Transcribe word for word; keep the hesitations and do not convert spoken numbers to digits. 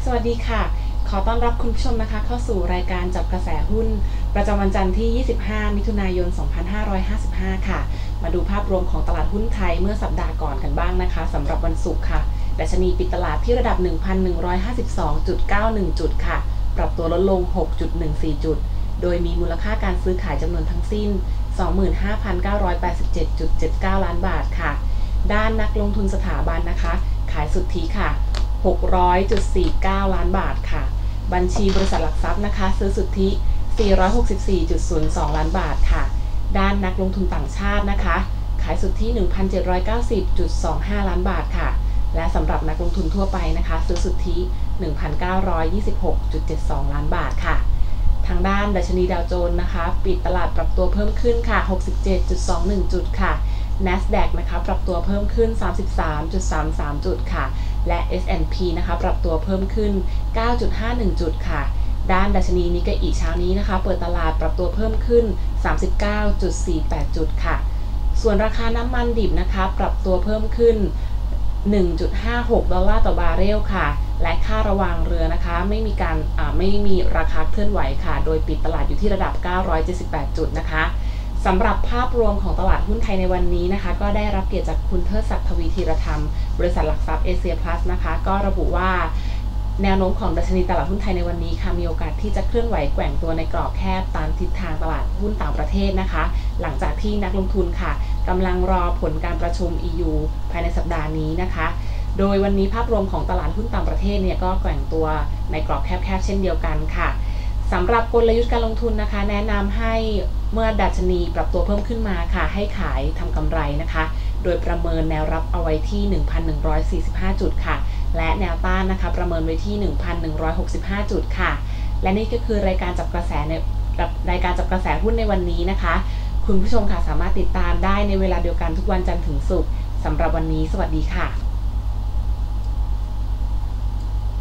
สวัสดีค่ะขอต้อนรับคุณผู้ชมนะคะเข้าสู่รายการจับกระแสหุ้นประจำวันจันทร์ที่ยี่สิบห้ามิถุนายนสองพันห้าร้อยห้าสิบห้าค่ะมาดูภาพรวมของตลาดหุ้นไทยเมื่อสัปดาห์ก่อนกันบ้างนะคะสำหรับวันศุกร์ค่ะดัชนีปิดตลาดที่ระดับ หนึ่งพันหนึ่งร้อยห้าสิบสองจุดเก้าหนึ่ง จุดค่ะปรับตัวลดลง หกจุดหนึ่งสี่ จุดโดยมีมูลค่าการซื้อขายจำนวนทั้งสิ้น สองหมื่นห้าพันเก้าร้อยแปดสิบเจ็ดจุดเจ็ดเก้า ล้านบาทค่ะด้านนักลงทุนสถาบันนะคะขายสุทธิค่ะ หกร้อยจุดสี่เก้า ล้านบาทค่ะบัญชีบริษัทหลักทรัพย์นะคะซื้อสุทธิ สี่ร้อยหกสิบสี่จุดศูนย์สอง ล้านบาทค่ะด้านนักลงทุนต่างชาตินะคะขายสุทธิ หนึ่งพันเจ็ดร้อยเก้าสิบจุดสองห้า ล้านบาทค่ะและสำหรับนักลงทุนทั่วไปนะคะซื้อสุทธิ หนึ่งพันเก้าร้อยยี่สิบหกจุดเจ็ดสอง ล้านบาทค่ะทางด้านดัชนีดาวโจนส์นะคะปิดตลาดปรับตัวเพิ่มขึ้นค่ะ หกสิบเจ็ดจุดสองหนึ่ง จุดค่ะ NASDAQ นะคะปรับตัวเพิ่มขึ้น สามสิบสามจุดสามสาม จุดค่ะและ เอส แอนด์ พี นะคะปรับตัวเพิ่มขึ้น เก้าจุดห้าหนึ่ง จุดค่ะด้านดัชนีนิกเกอิเช้านี้นะคะเปิดตลาดปรับตัวเพิ่มขึ้น สามสิบเก้าจุดสี่แปด จุดค่ะส่วนราคาน้ำมันดิบนะคะปรับตัวเพิ่มขึ้น หนึ่งจุดห้าหก ดอลลาร์ต่อบาร์เรลค่ะและค่าระวางเรือนะคะไม่มีการอ่าไม่มีราคาเคลื่อนไหวค่ะโดยปิดตลาดอยู่ที่ระดับเก้าร้อยเจ็ดสิบแปดจุดนะคะสำหรับภาพรวมของตลาดหุ้นไทยในวันนี้นะคะก็ได้รับเกียรติจากคุณเทิดศักดิ์ทวีธีรธรรมบริษัทหลักทรัพย์เอเชียพลัสนะคะก็ระบุว่าแนวโน้มของดัชนีตลาดหุ้นไทยในวันนี้ค่ะมีโอกาสที่จะเคลื่อนไหวแกว่งตัวในกรอบแคบตามทิศทางตลาดหุ้นต่างประเทศนะคะหลังจากที่นักลงทุนค่ะกำลังรอผลการประชุม อี ยู ภายในสัปดาห์นี้นะคะโดยวันนี้ภาพรวมของตลาดหุ้นต่างประเทศเนี่ยก็แกว่งตัวในกรอบแคบๆเช่นเดียวกันค่ะสำหรับกลยุทธ์การลงทุนนะคะแนะนำให้เมื่อดัชนีปรับตัวเพิ่มขึ้นมาค่ะให้ขายทำกำไรนะคะโดยประเมินแนวรับเอาไว้ที่ หนึ่งพันหนึ่งร้อยสี่สิบห้า จุดค่ะและแนวต้านนะคะประเมินไว้ที่ หนึ่งพันหนึ่งร้อยหกสิบห้า จุดค่ะและนี่ก็คือรายการจับกระแสในรายการจับกระแสหุ้นในวันนี้นะคะคุณผู้ชมค่ะสามารถติดตามได้ในเวลาเดียวกันทุกวันจันทร์ถึงศุกร์สำหรับวันนี้สวัสดีค่ะ